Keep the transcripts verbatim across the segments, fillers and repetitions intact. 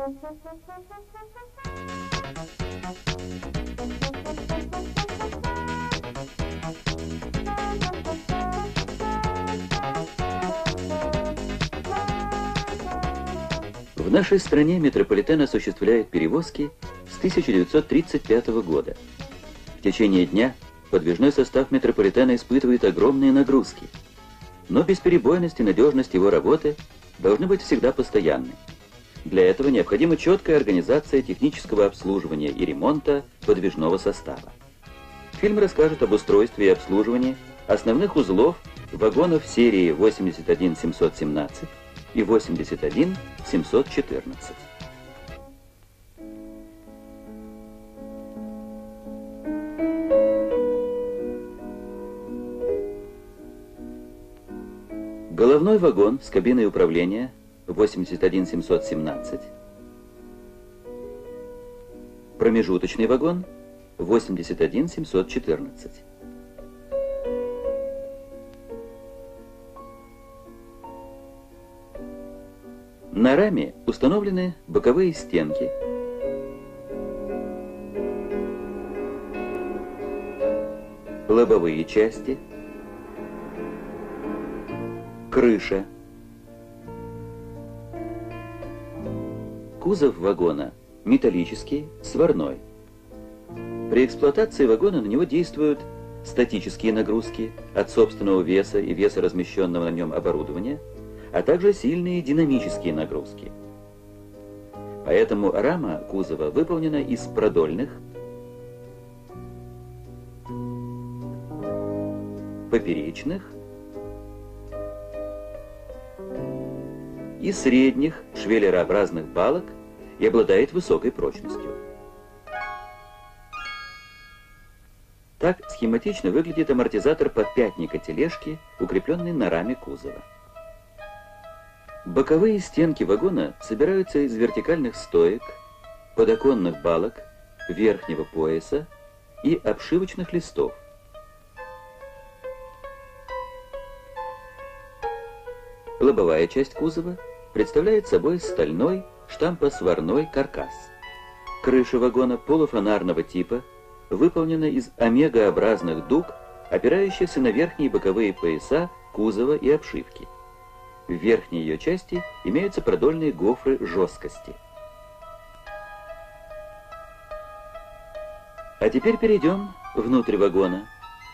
В нашей стране метрополитен осуществляет перевозки с тысяча девятьсот тридцать пятого года. В течение дня подвижной состав метрополитена испытывает огромные нагрузки, но бесперебойность и надежность его работы должны быть всегда постоянны. Для этого необходима четкая организация технического обслуживания и ремонта подвижного состава. Фильм расскажет об устройстве и обслуживании основных узлов вагонов серии восемьдесят один семьсот семнадцать и восемьдесят один семьсот четырнадцать. Головной вагон с кабиной управления восемьдесят один семьсот семнадцать, промежуточный вагон восемьдесят один семьсот четырнадцать. На раме установлены боковые стенки, лобовые части, крыша. Кузов вагона металлический, сварной. При эксплуатации вагона на него действуют статические нагрузки от собственного веса и веса размещенного на нем оборудования, а также сильные динамические нагрузки. Поэтому рама кузова выполнена из продольных, поперечных и средних швеллерообразных балок и обладает высокой прочностью. Так схематично выглядит амортизатор подпятника тележки, укрепленный на раме кузова. Боковые стенки вагона собираются из вертикальных стоек, подоконных балок, верхнего пояса и обшивочных листов. Лобовая часть кузова представляет собой стальной штампосварной каркас. Крыша вагона полуфонарного типа выполнена из омегаобразных дуг, опирающихся на верхние боковые пояса кузова и обшивки. В верхней ее части имеются продольные гофры жесткости. А теперь перейдем внутрь вагона.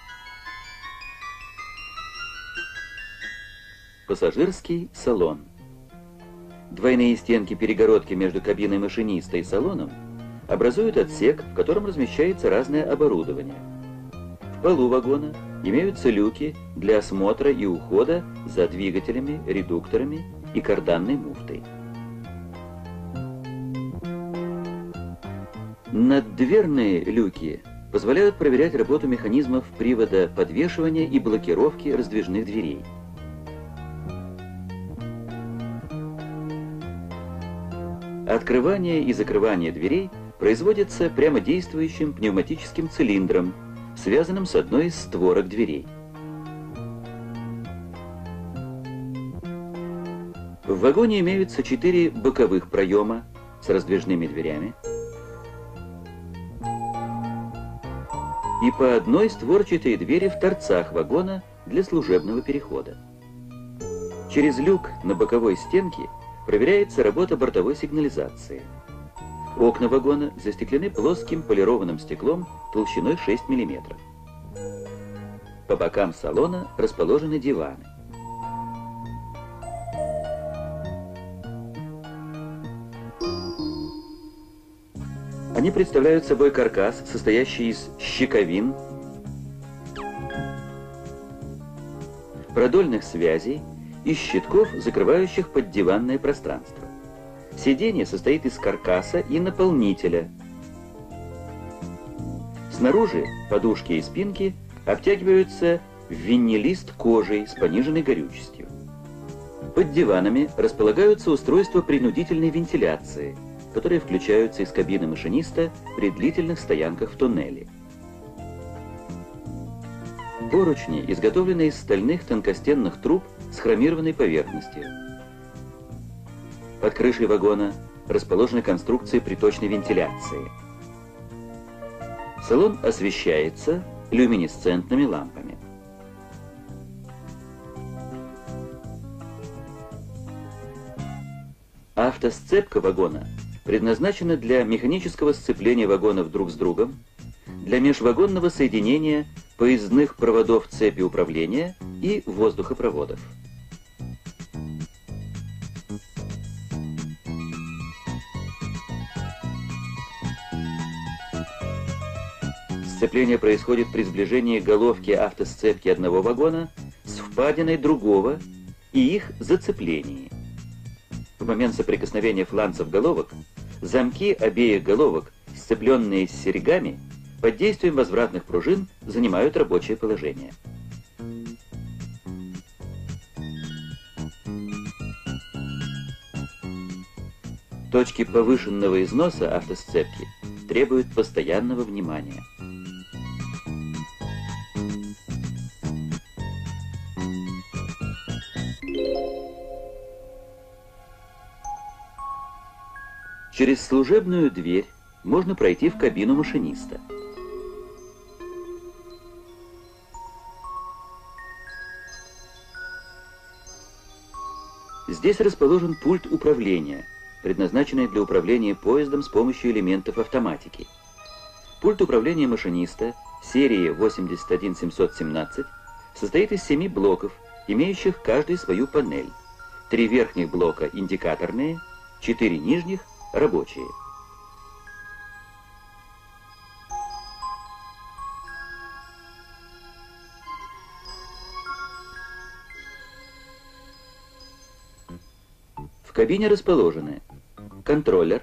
Пассажирский салон. Двойные стенки перегородки между кабиной машиниста и салоном образуют отсек, в котором размещается разное оборудование. В полу вагона имеются люки для осмотра и ухода за двигателями, редукторами и карданной муфтой. Наддверные люки позволяют проверять работу механизмов привода подвешивания и блокировки раздвижных дверей. Открывание и закрывание дверей производится прямодействующим пневматическим цилиндром, связанным с одной из створок дверей. В вагоне имеются четыре боковых проема с раздвижными дверями и по одной створчатой двери в торцах вагона для служебного перехода. Через люк на боковой стенке проверяется работа бортовой сигнализации. Окна вагона застеклены плоским полированным стеклом толщиной шесть миллиметров. По бокам салона расположены диваны. Они представляют собой каркас, состоящий из щековин, продольных связей и щитков, закрывающих поддиванное пространство. Сиденье состоит из каркаса и наполнителя. Снаружи подушки и спинки обтягиваются в винилист кожей с пониженной горючестью. Под диванами располагаются устройства принудительной вентиляции, которые включаются из кабины машиниста при длительных стоянках в туннеле. Поручни изготовлены из стальных тонкостенных труб с хромированной поверхностью. Под крышей вагона расположены конструкции приточной вентиляции. Салон освещается люминесцентными лампами. Автосцепка вагона предназначена для механического сцепления вагонов друг с другом, для межвагонного соединения поездных проводов цепи управления и воздухопроводов. Сцепление происходит при сближении головки автосцепки одного вагона с впадиной другого и их зацеплении. В момент соприкосновения фланцев головок замки обеих головок, сцепленные с серьгами, под действием возвратных пружин занимают рабочее положение. Точки повышенного износа автосцепки требуют постоянного внимания. Через служебную дверь можно пройти в кабину машиниста. Здесь расположен пульт управления, предназначенный для управления поездом с помощью элементов автоматики. Пульт управления машиниста серии восемьдесят один семьсот семнадцать состоит из семи блоков, имеющих каждый свою панель. Три верхних блока индикаторные, четыре нижних рабочие. В кабине расположены контроллер,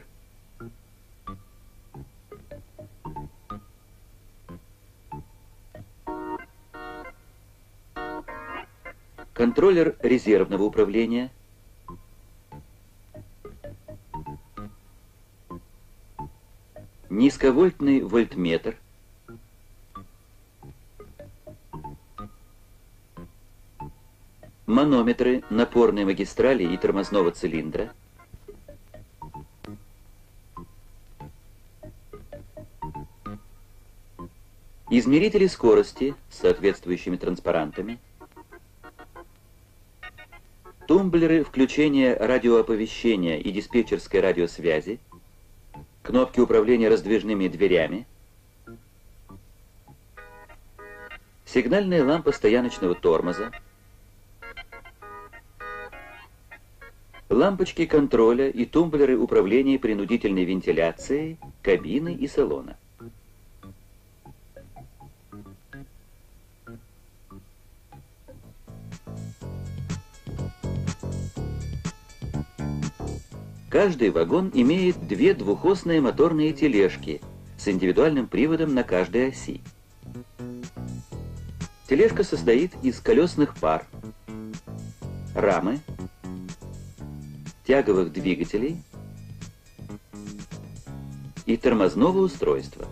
контроллер резервного управления, низковольтный вольтметр, манометры напорной магистрали и тормозного цилиндра, измерители скорости с соответствующими транспарантами, тумблеры включения радиооповещения и диспетчерской радиосвязи, кнопки управления раздвижными дверями, сигнальная лампа стояночного тормоза, лампочки контроля и тумблеры управления принудительной вентиляцией кабины и салона. Каждый вагон имеет две двухосные моторные тележки с индивидуальным приводом на каждой оси. Тележка состоит из колесных пар, рамы, тяговых двигателей и тормозного устройства.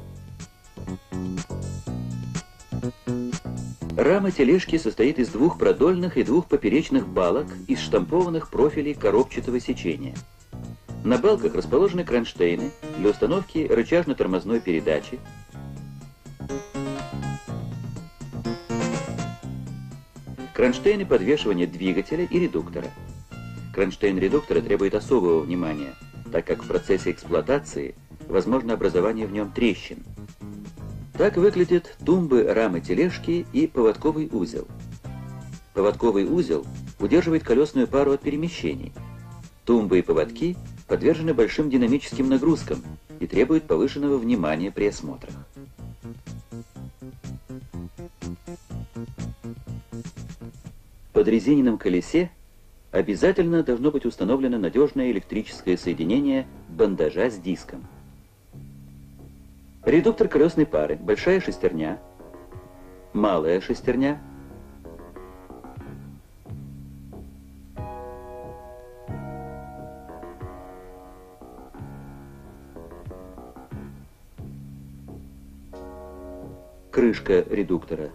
Рама тележки состоит из двух продольных и двух поперечных балок из штампованных профилей коробчатого сечения. На балках расположены кронштейны для установки рычажно-тормозной передачи, кронштейны подвешивания двигателя и редуктора. Кронштейн редуктора требует особого внимания, так как в процессе эксплуатации возможно образование в нем трещин. Так выглядят тумбы рамы тележки и поводковый узел. Поводковый узел удерживает колесную пару от перемещений. Тумбы и поводки подвержены большим динамическим нагрузкам и требуют повышенного внимания при осмотрах. В подрезиненном колесе обязательно должно быть установлено надежное электрическое соединение бандажа с диском. Редуктор колесной пары, большая шестерня, малая шестерня, крышка редуктора.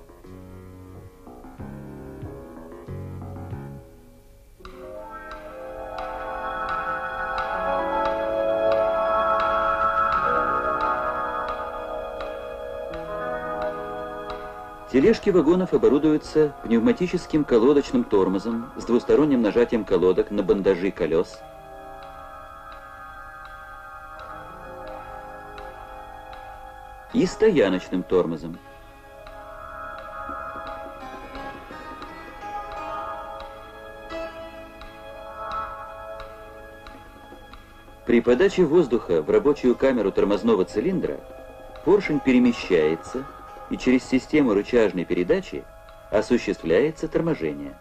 Тележки вагонов оборудуются пневматическим колодочным тормозом с двусторонним нажатием колодок на бандажи колес, и стояночным тормозом. При подаче воздуха в рабочую камеру тормозного цилиндра поршень перемещается, и через систему рычажной передачи осуществляется торможение.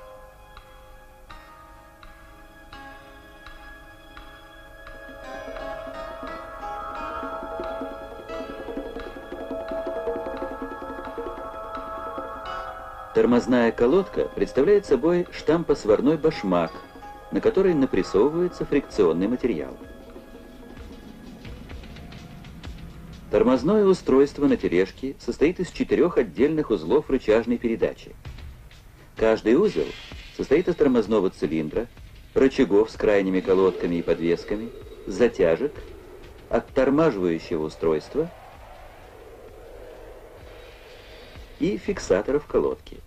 Тормозная колодка представляет собой штампосварной башмак, на который напрессовывается фрикционный материал. Тормозное устройство на тележке состоит из четырех отдельных узлов рычажной передачи. Каждый узел состоит из тормозного цилиндра, рычагов с крайними колодками и подвесками, затяжек, оттормаживающего устройства и фиксаторов колодки.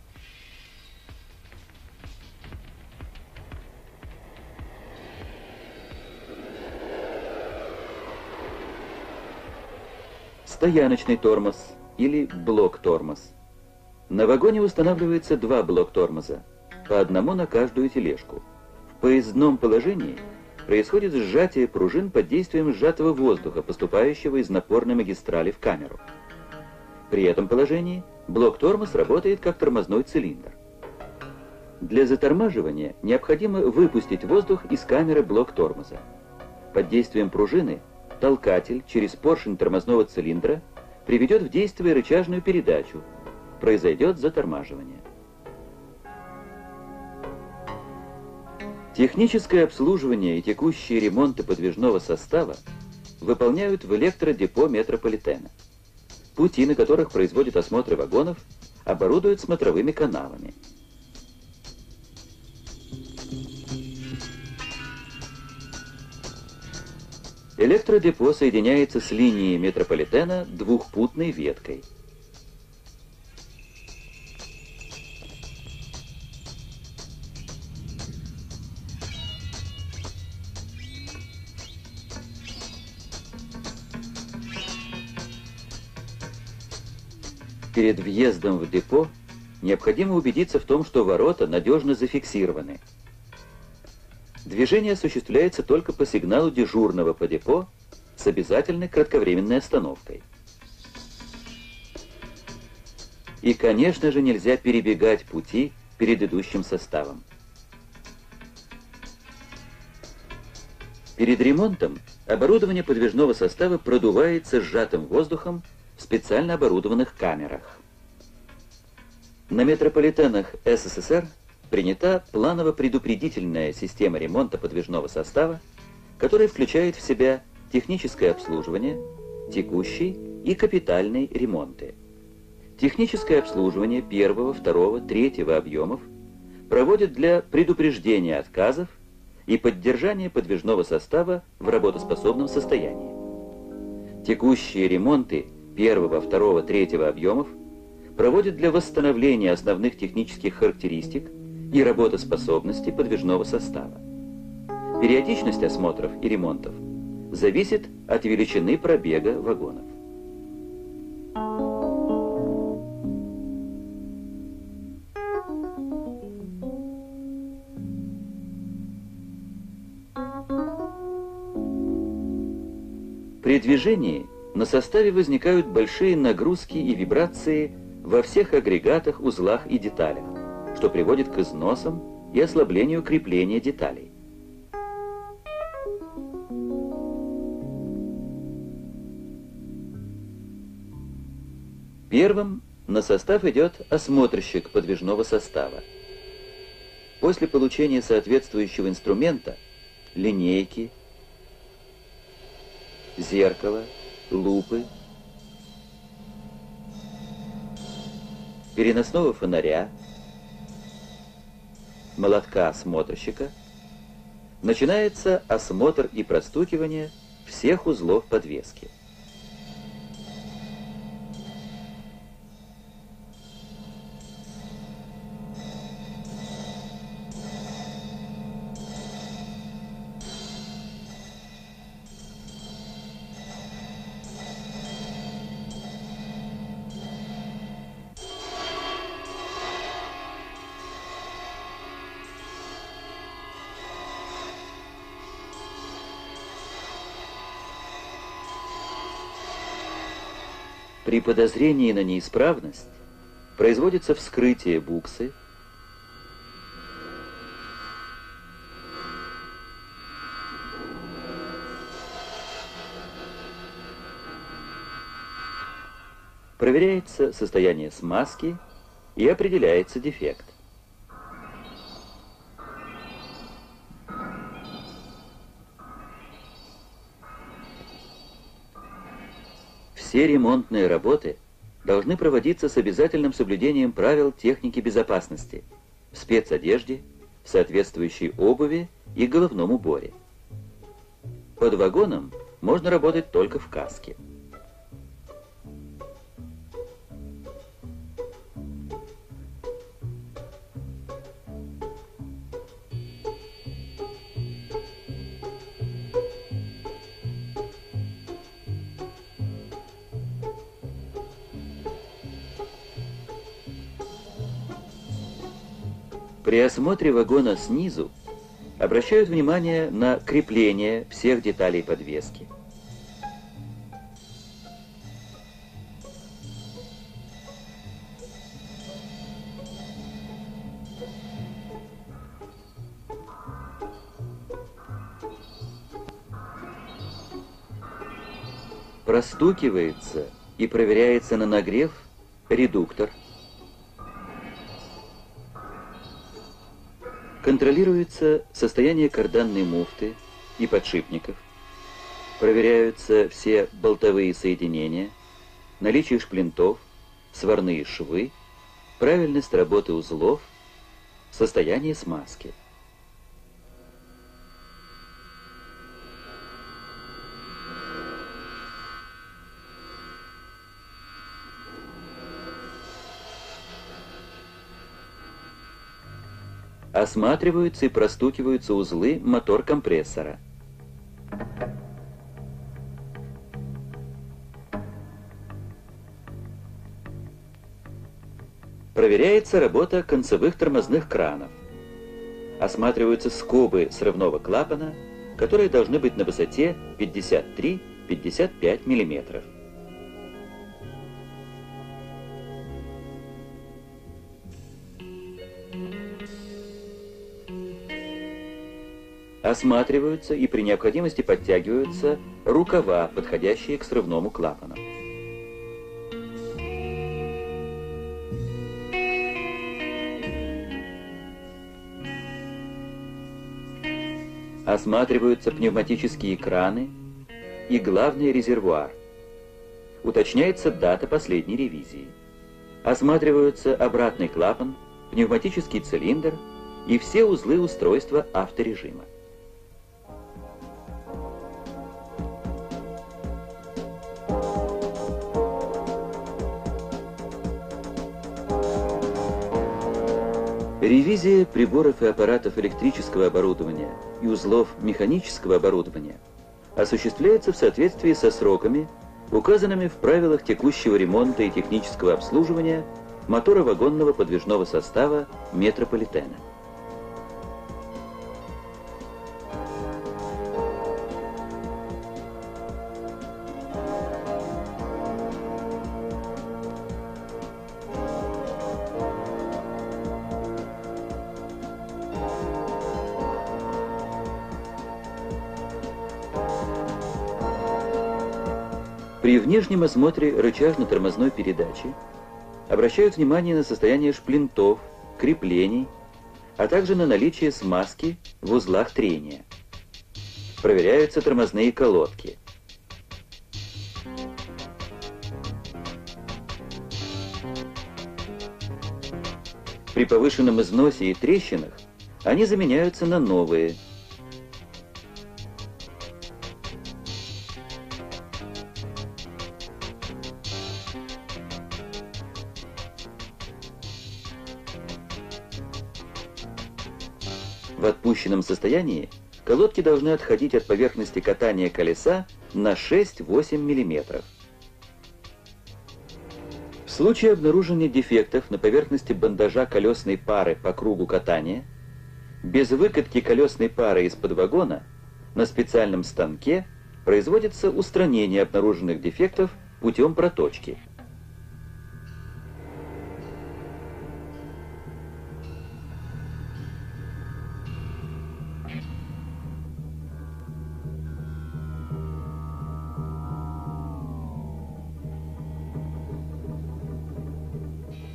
Стояночный тормоз или блок-тормоз. На вагоне устанавливается два блок-тормоза, по одному на каждую тележку. В поездном положении происходит сжатие пружин под действием сжатого воздуха, поступающего из напорной магистрали в камеру. При этом положении блок-тормоз работает как тормозной цилиндр. Для затормаживания необходимо выпустить воздух из камеры блок-тормоза. Под действием пружины толкатель через поршень тормозного цилиндра приведет в действие рычажную передачу. Произойдет затормаживание. Техническое обслуживание и текущие ремонты подвижного состава выполняют в электродепо метрополитена. Пути, на которых производят осмотры вагонов, оборудуют смотровыми каналами. Электродепо соединяется с линией метрополитена двухпутной веткой. Перед въездом в депо необходимо убедиться в том, что ворота надежно зафиксированы. Движение осуществляется только по сигналу дежурного по депо с обязательной кратковременной остановкой. И, конечно же, нельзя перебегать пути перед идущим составом. Перед ремонтом оборудование подвижного состава продувается сжатым воздухом в специально оборудованных камерах. На метрополитенах СССР принята планово-предупредительная система ремонта подвижного состава, которая включает в себя техническое обслуживание, текущий и капитальный ремонты. Техническое обслуживание первого, второго, третьего объемов проводят для предупреждения отказов и поддержания подвижного состава в работоспособном состоянии. Текущие ремонты первого, второго, третьего объемов проводят для восстановления основных технических характеристик и работоспособности подвижного состава. Периодичность осмотров и ремонтов зависит от величины пробега вагонов. При движении на составе возникают большие нагрузки и вибрации во всех агрегатах, узлах и деталях, что приводит к износам и ослаблению крепления деталей. Первым на состав идет осмотрщик подвижного состава. После получения соответствующего инструмента, линейки, зеркала, лупы, переносного фонаря, молотка осмотрщика, начинается осмотр и простукивание всех узлов подвески. При подозрении на неисправность производится вскрытие буксы, проверяется состояние смазки и определяется дефект. Все ремонтные работы должны проводиться с обязательным соблюдением правил техники безопасности в спецодежде, в соответствующей обуви и головном уборе. Под вагоном можно работать только в каске. При осмотре вагона снизу обращают внимание на крепление всех деталей подвески. Простукивается и проверяется на нагрев редуктор. Контролируется состояние карданной муфты и подшипников. Проверяются все болтовые соединения, наличие шплинтов, сварные швы, правильность работы узлов, состояние смазки. Осматриваются и простукиваются узлы мотор-компрессора. Проверяется работа концевых тормозных кранов. Осматриваются скобы срывного клапана, которые должны быть на высоте пятьдесят три — пятьдесят пять миллиметров. Осматриваются и при необходимости подтягиваются рукава, подходящие к срывному клапану. Осматриваются пневматические краны и главный резервуар. Уточняется дата последней ревизии. Осматриваются обратный клапан, пневматический цилиндр и все узлы устройства авторежима. Ревизия приборов и аппаратов электрического оборудования и узлов механического оборудования осуществляется в соответствии со сроками, указанными в правилах текущего ремонта и технического обслуживания моторо-вагонного подвижного состава метрополитена. При внешнем осмотре рычажно-тормозной передачи обращают внимание на состояние шплинтов, креплений, а также на наличие смазки в узлах трения. Проверяются тормозные колодки. При повышенном износе и трещинах они заменяются на новые. В отпущенном состоянии колодки должны отходить от поверхности катания колеса на шесть-восемь миллиметров. В случае обнаружения дефектов на поверхности бандажа колесной пары по кругу катания, без выкатки колесной пары из-под вагона на специальном станке производится устранение обнаруженных дефектов путем проточки.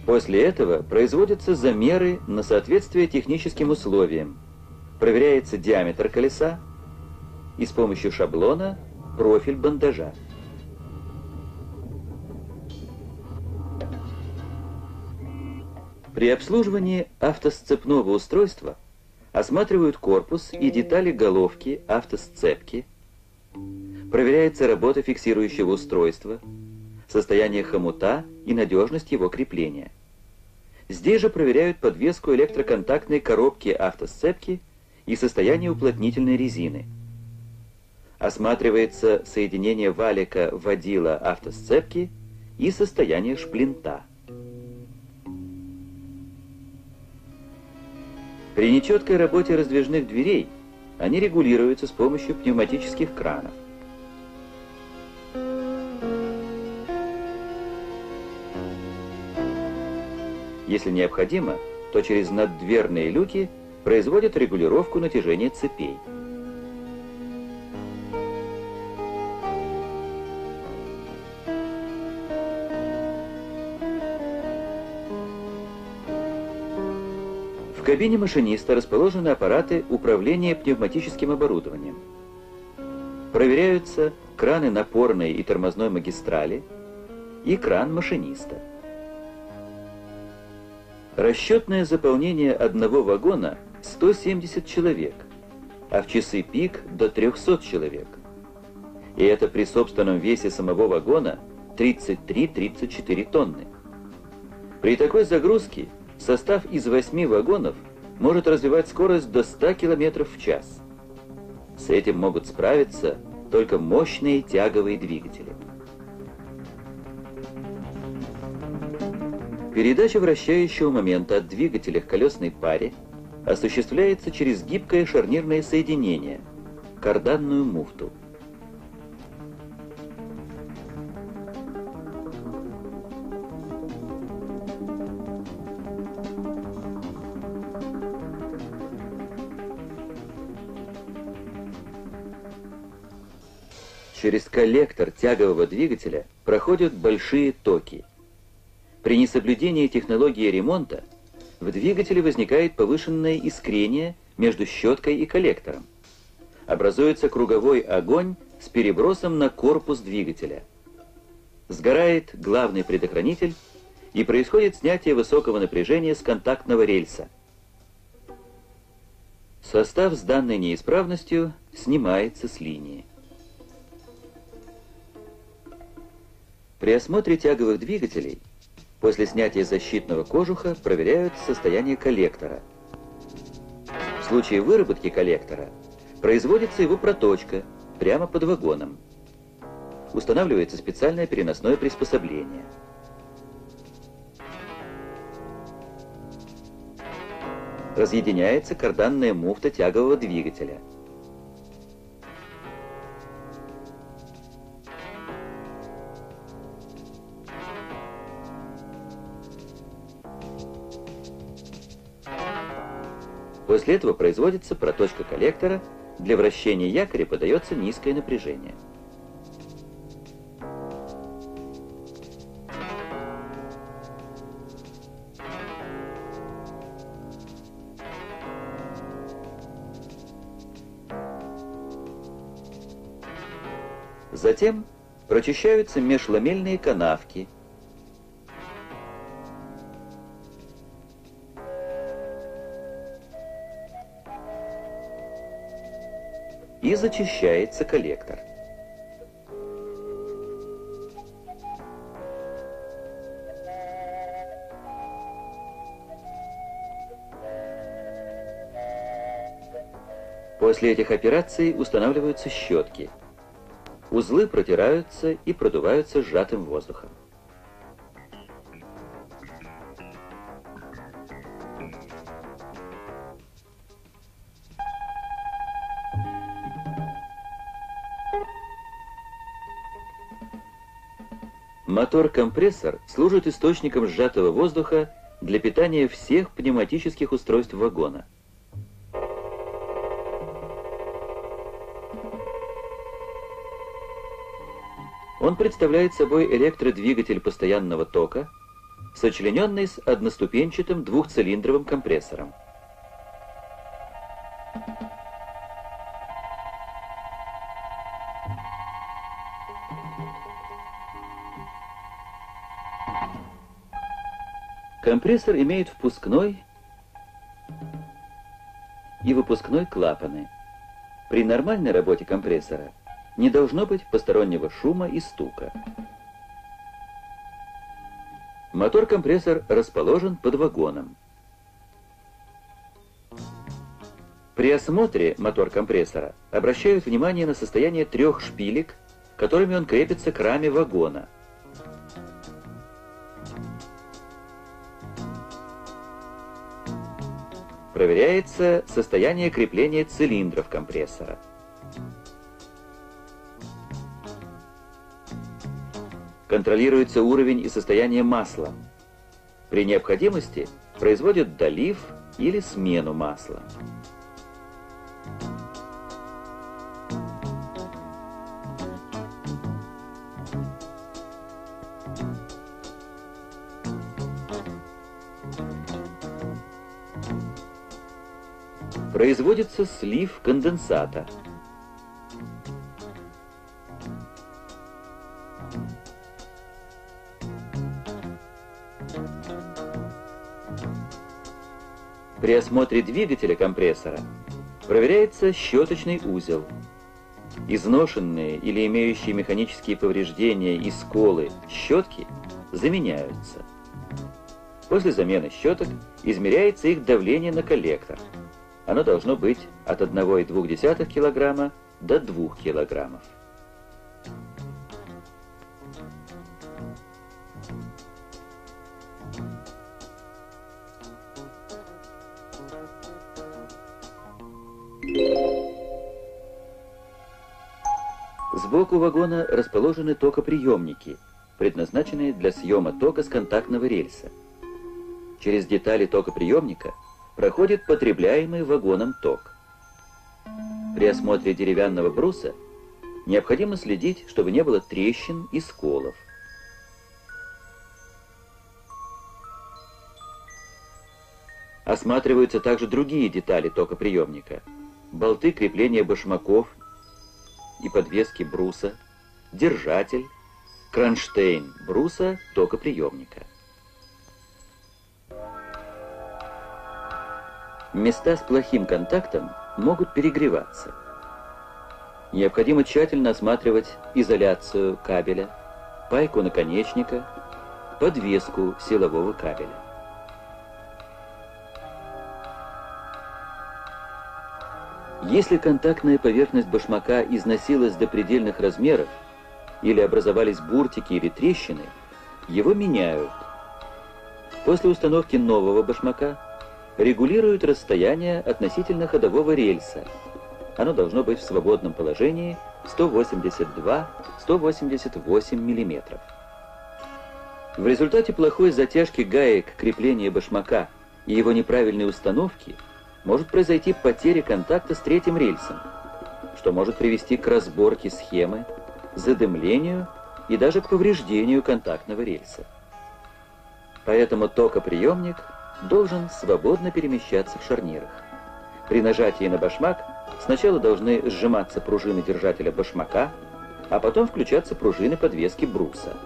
После этого производятся замеры на соответствие техническим условиям. Проверяется диаметр колеса и с помощью шаблона профиль бандажа. При обслуживании автосцепного устройства осматривают корпус и детали головки автосцепки, проверяется работа фиксирующего устройства, состояние хомута и надежность его крепления. Здесь же проверяют подвеску электроконтактной коробки автосцепки и состояние уплотнительной резины. Осматривается соединение валика водила автосцепки и состояние шплинта. При нечеткой работе раздвижных дверей они регулируются с помощью пневматических кранов. Если необходимо, то через наддверные люки производят регулировку натяжения цепей. В кабине машиниста расположены аппараты управления пневматическим оборудованием. Проверяются краны напорной и тормозной магистрали и кран машиниста. Расчетное заполнение одного вагона сто семьдесят человек, а в часы пик до трёхсот человек. И это при собственном весе самого вагона тридцать три — тридцать четыре тонны. При такой загрузке состав из восьми вагонов может развивать скорость до ста километров в час. С этим могут справиться только мощные тяговые двигатели. Передача вращающего момента от двигателя к колесной паре осуществляется через гибкое шарнирное соединение – карданную муфту. Через коллектор тягового двигателя проходят большие токи. При несоблюдении технологии ремонта в двигателе возникает повышенное искрение между щеткой и коллектором. Образуется круговой огонь с перебросом на корпус двигателя. Сгорает главный предохранитель и происходит снятие высокого напряжения с контактного рельса. Состав с данной неисправностью снимается с линии. При осмотре тяговых двигателей после снятия защитного кожуха проверяют состояние коллектора. В случае выработки коллектора производится его проточка прямо под вагоном. Устанавливается специальное переносное приспособление. Разъединяется карданная муфта тягового двигателя. После этого производится проточка коллектора, для вращения якоря подается низкое напряжение. Затем прочищаются межламельные канавки. И зачищается коллектор. После этих операций устанавливаются щетки. Узлы протираются и продуваются сжатым воздухом. Мотор-компрессор служит источником сжатого воздуха для питания всех пневматических устройств вагона. Он представляет собой электродвигатель постоянного тока, сочлененный с одноступенчатым двухцилиндровым компрессором. Компрессор имеет впускной и выпускной клапаны. При нормальной работе компрессора не должно быть постороннего шума и стука. Мотор-компрессор расположен под вагоном. При осмотре мотор-компрессора обращают внимание на состояние трех шпилек, которыми он крепится к раме вагона. Проверяется состояние крепления цилиндров компрессора. Контролируется уровень и состояние масла. При необходимости производят долив или смену масла. Производится слив конденсата. При осмотре двигателя компрессора проверяется щеточный узел. Изношенные или имеющие механические повреждения и сколы щетки заменяются. После замены щеток измеряется их давление на коллектор. Оно должно быть от одного и двух десятых килограмма до двух килограммов. Сбоку вагона расположены токоприемники, предназначенные для съема тока с контактного рельса. Через детали токоприемника проходит потребляемый вагоном ток. При осмотре деревянного бруса необходимо следить, чтобы не было трещин и сколов. Осматриваются также другие детали токоприемника: болты крепления башмаков и подвески бруса, держатель, кронштейн бруса токоприемника. Места с плохим контактом могут перегреваться. Необходимо тщательно осматривать изоляцию кабеля, пайку наконечника, подвеску силового кабеля. Если контактная поверхность башмака износилась до предельных размеров или образовались буртики или трещины, его меняют. После установки нового башмака регулируют расстояние относительно ходового рельса. Оно должно быть в свободном положении сто восемьдесят два — сто восемьдесят восемь миллиметров. В результате плохой затяжки гаек крепления башмака и его неправильной установки может произойти потеря контакта с третьим рельсом, что может привести к разборке схемы, задымлению и даже к повреждению контактного рельса. Поэтому токоприемник должен свободно перемещаться в шарнирах. При нажатии на башмак сначала должны сжиматься пружины держателя башмака, а потом включаться пружины подвески бруса.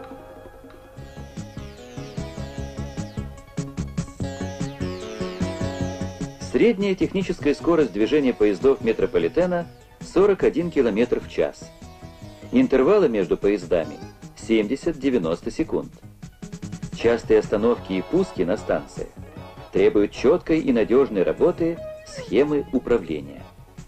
Средняя техническая скорость движения поездов метрополитена сорок один километр в час. Интервалы между поездами семьдесят-девяносто секунд. Частые остановки и пуски на станциях требуют четкой и надежной работы схемы управления.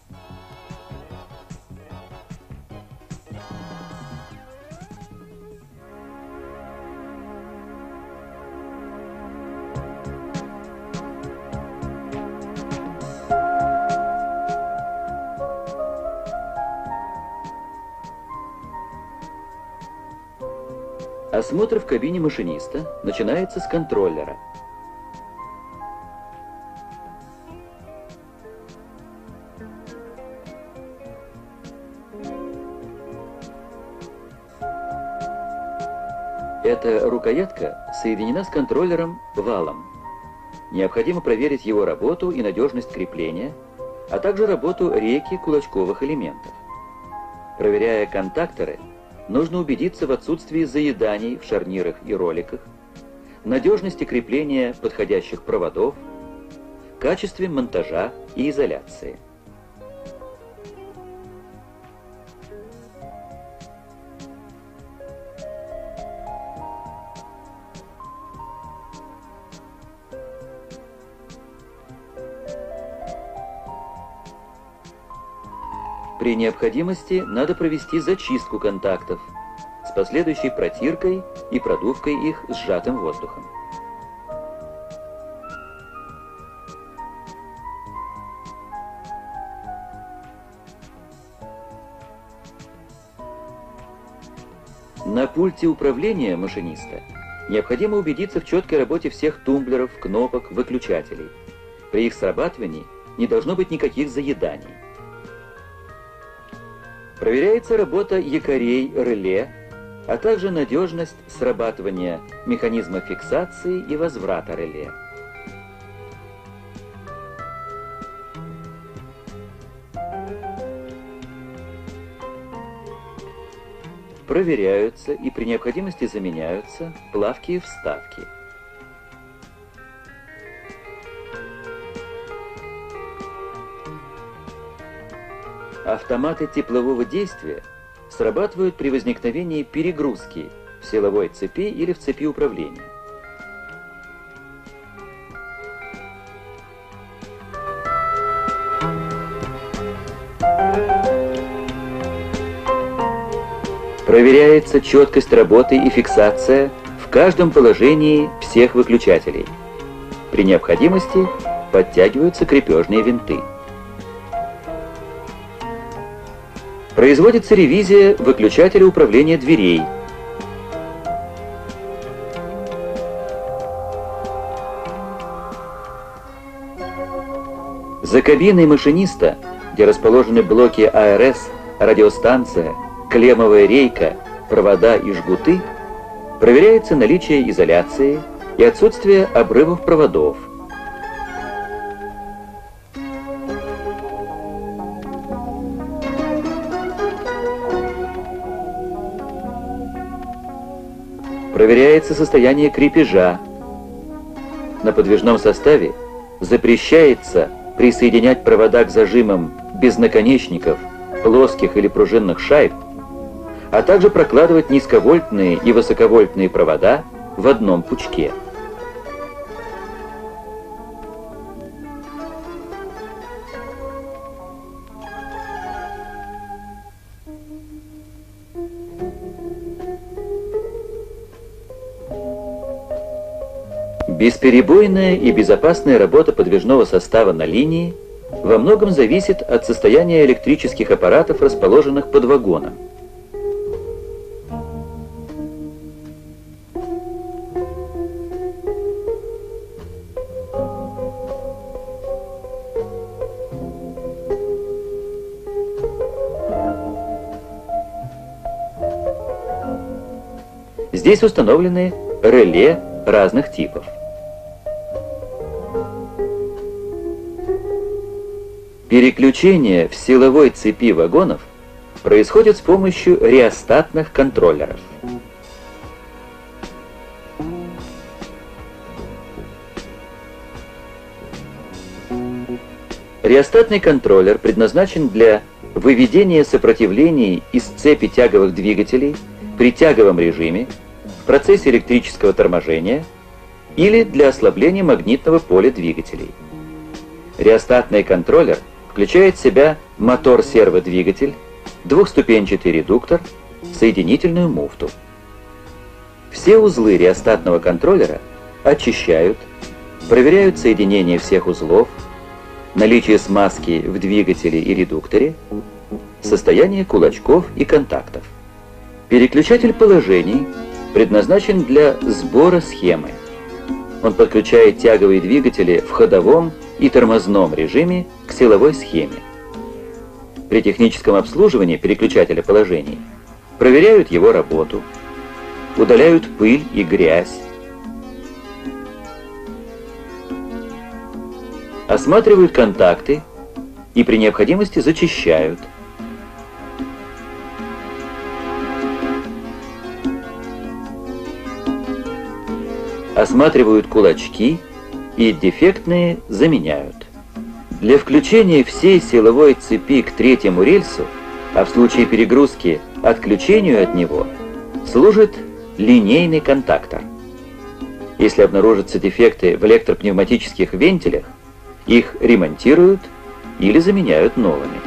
Осмотр в кабине машиниста начинается с контроллера. Эта рукоятка соединена с контроллером валом. Необходимо проверить его работу и надежность крепления, а также работу рейки кулачковых элементов. Проверяя контакторы, нужно убедиться в отсутствии заеданий в шарнирах и роликах, надежности крепления подходящих проводов, качестве монтажа и изоляции. При необходимости надо провести зачистку контактов с последующей протиркой и продувкой их сжатым воздухом. На пульте управления машиниста необходимо убедиться в четкой работе всех тумблеров, кнопок, выключателей. При их срабатывании не должно быть никаких заеданий. Проверяется работа якорей реле, а также надежность срабатывания механизма фиксации и возврата реле. Проверяются и при необходимости заменяются плавки и вставки. Автоматы теплового действия срабатывают при возникновении перегрузки в силовой цепи или в цепи управления. Проверяется четкость работы и фиксация в каждом положении всех выключателей. При необходимости подтягиваются крепежные винты. Производится ревизия выключателя управления дверей. За кабиной машиниста, где расположены блоки А Р С, радиостанция, клеммовая рейка, провода и жгуты, проверяется наличие изоляции и отсутствие обрывов проводов. Проверяется состояние крепежа. На подвижном составе запрещается присоединять провода к зажимам без наконечников, плоских или пружинных шайб, а также прокладывать низковольтные и высоковольтные провода в одном пучке. Бесперебойная и безопасная работа подвижного состава на линии во многом зависит от состояния электрических аппаратов, расположенных под вагоном. Здесь установлены реле разных типов. Переключение в силовой цепи вагонов происходит с помощью реостатных контроллеров. Реостатный контроллер предназначен для выведения сопротивлений из цепи тяговых двигателей при тяговом режиме, в процессе электрического торможения или для ослабления магнитного поля двигателей. Реостатный контроллер включает в себя мотор-серводвигатель, двухступенчатый редуктор, соединительную муфту. Все узлы реостатного контроллера очищают, проверяют соединение всех узлов, наличие смазки в двигателе и редукторе, состояние кулачков и контактов. Переключатель положений предназначен для сбора схемы. Он подключает тяговые двигатели в ходовом и тормозном режиме к силовой схеме. При техническом обслуживании переключателя положений проверяют его работу, удаляют пыль и грязь, осматривают контакты и при необходимости зачищают. Осматривают кулачки и дефектные заменяют. Для включения всей силовой цепи к третьему рельсу, а в случае перегрузки отключению от него, служит линейный контактор. Если обнаружатся дефекты в электропневматических вентилях, их ремонтируют или заменяют новыми.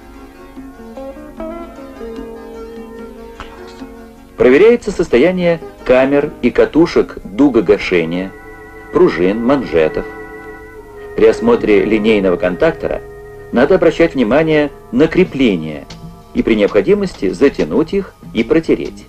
Проверяется состояние камер и катушек дугогашения, пружин, манжетов. При осмотре линейного контактора надо обращать внимание на крепления и при необходимости затянуть их и протереть.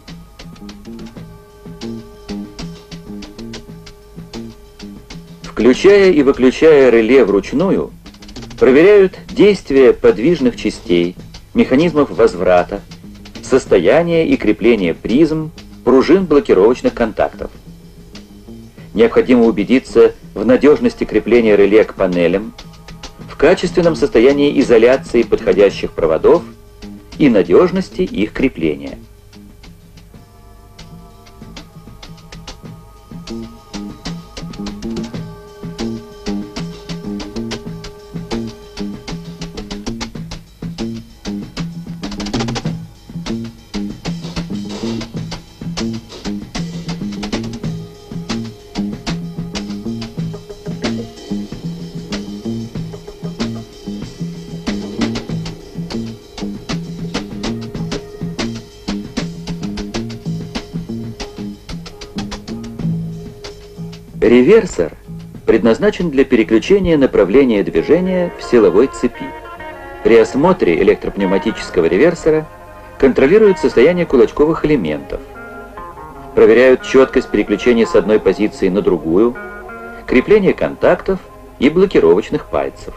Включая и выключая реле вручную, проверяют действие подвижных частей, механизмов возврата, состояние и крепление призм, пружин блокировочных контактов. Необходимо убедиться в надежности крепления реле к панелям, в качественном состоянии изоляции подходящих проводов и надежности их крепления. Реверсор предназначен для переключения направления движения в силовой цепи. При осмотре электропневматического реверсора контролируют состояние кулачковых элементов, проверяют четкость переключения с одной позиции на другую, крепление контактов и блокировочных пальцев.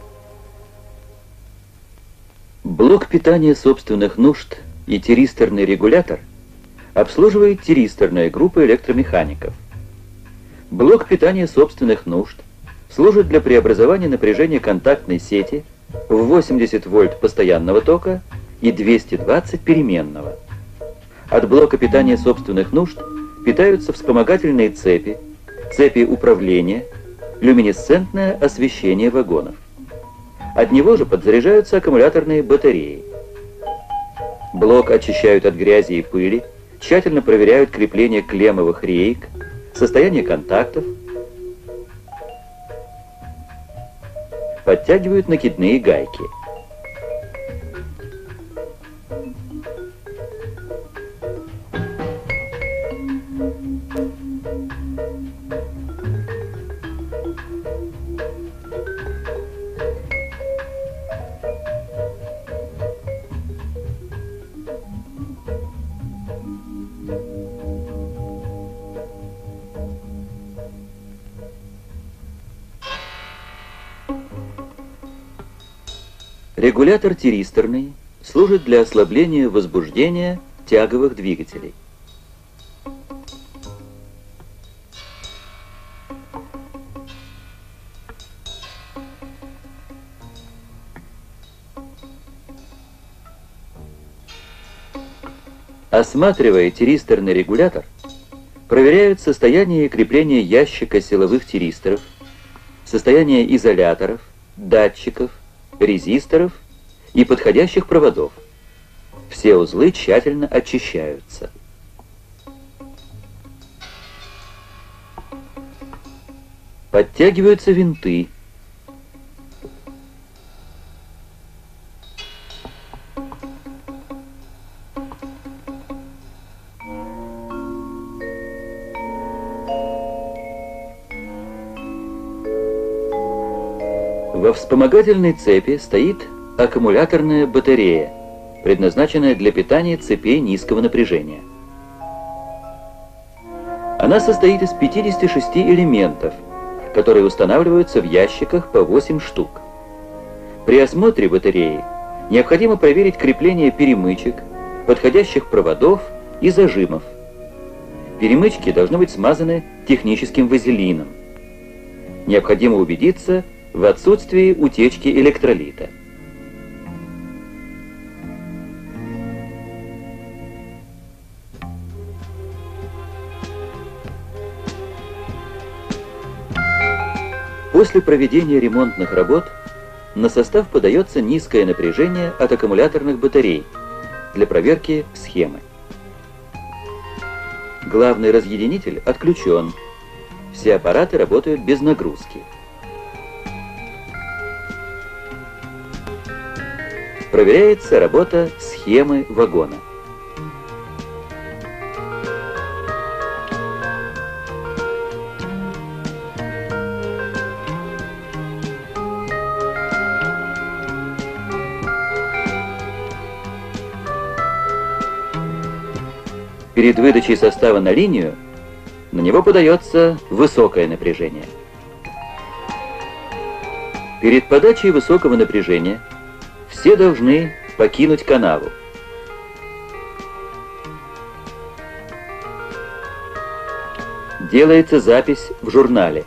Блок питания собственных нужд и тиристорный регулятор обслуживает тиристорная группа электромехаников. Блок питания собственных нужд служит для преобразования напряжения контактной сети в восемьдесят вольт постоянного тока и двести двадцать переменного. От блока питания собственных нужд питаются вспомогательные цепи, цепи управления, люминесцентное освещение вагонов. От него же подзаряжаются аккумуляторные батареи. Блок очищают от грязи и пыли, тщательно проверяют крепление клеммовых реек, состояние контактов, подтягивают накидные гайки. Регулятор тиристорный служит для ослабления возбуждения тяговых двигателей. Осматривая тиристорный регулятор, проверяют состояние крепления ящика силовых тиристоров, состояние изоляторов, датчиков, резисторов и подходящих проводов. Все узлы тщательно очищаются. Подтягиваются винты. Во вспомогательной цепи стоит аккумуляторная батарея, предназначенная для питания цепей низкого напряжения. Она состоит из пятидесяти шести элементов, которые устанавливаются в ящиках по восемь штук. При осмотре батареи необходимо проверить крепление перемычек, подходящих проводов и зажимов. Перемычки должны быть смазаны техническим вазелином. Необходимо убедиться в отсутствии утечки электролита. После проведения ремонтных работ на состав подается низкое напряжение от аккумуляторных батарей для проверки схемы. Главный разъединитель отключен. Все аппараты работают без нагрузки. Проверяется работа схемы вагона. Перед выдачей состава на линию на него подается высокое напряжение. Перед подачей высокого напряжения все должны покинуть канаву. Делается запись в журнале.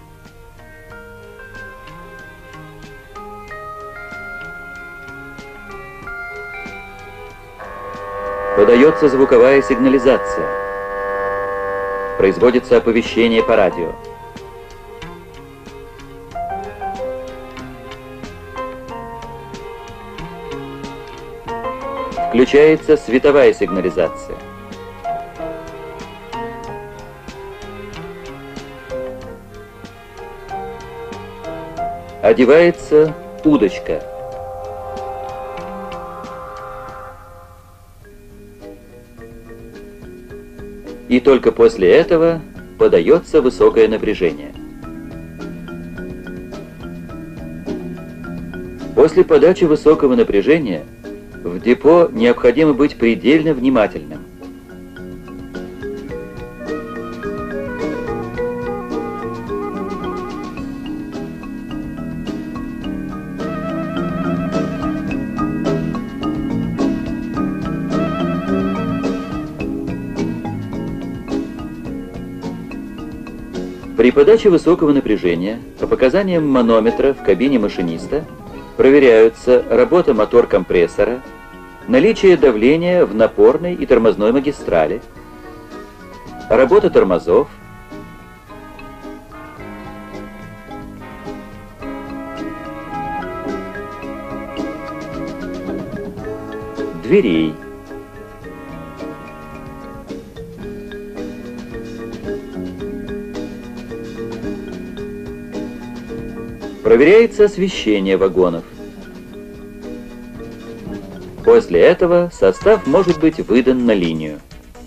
Подается звуковая сигнализация. Производится оповещение по радио. Включается световая сигнализация. Одевается удочка. И только после этого подается высокое напряжение. После подачи высокого напряжения в депо необходимо быть предельно внимательным. При подаче высокого напряжения по показаниям манометра в кабине машиниста проверяются работа мотор-компрессора, наличие давления в напорной и тормозной магистрали, работа тормозов, дверей. Проверяется освещение вагонов. После этого состав может быть выдан на линию.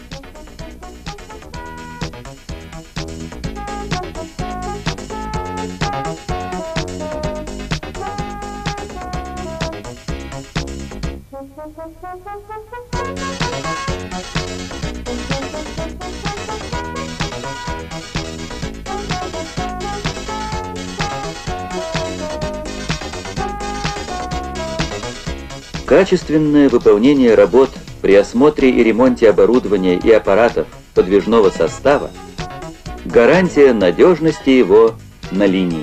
Качественное выполнение работ при осмотре и ремонте оборудования и аппаратов подвижного состава – гарантия надежности его на линии.